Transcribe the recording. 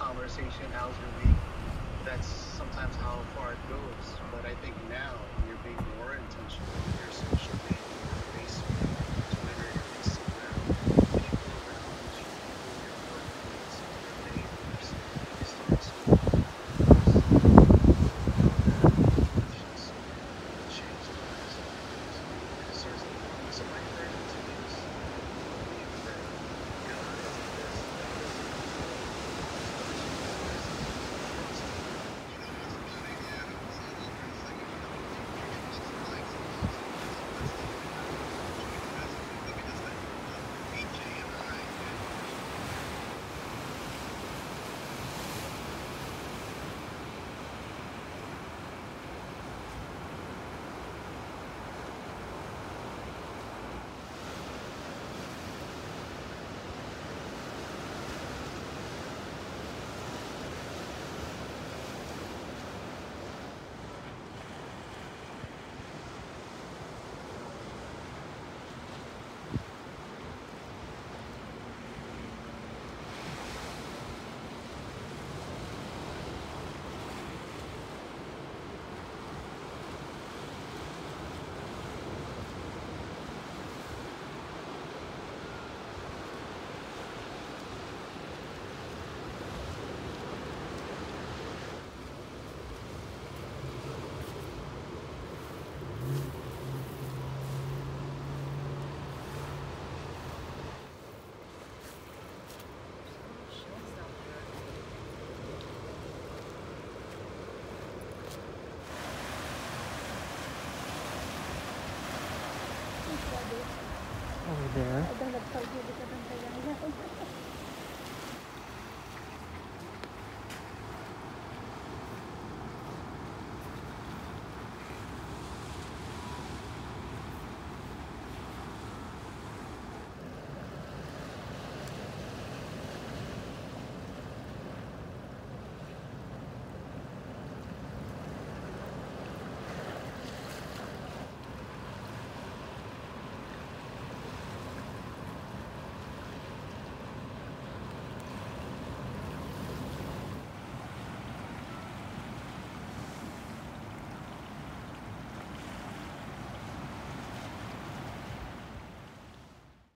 conversation, how's your week? That's sometimes how far it goes. But I think now you're being more intentional with your social media, your Facebook, your Twitter, your Instagram, people around you, people in your workplace, your neighbors. You start to post reflections that change lives of others. Because there's somebody learning to use believe that God is the best, God is the control, so Jesus Christ is trust Over there.